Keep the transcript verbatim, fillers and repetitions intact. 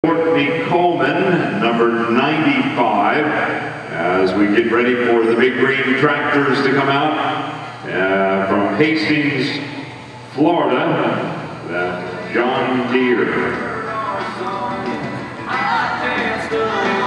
Courtney Coleman, number ninety-five, as we get ready for the big green tractors to come out uh, from Hastings, Florida, the John Deere.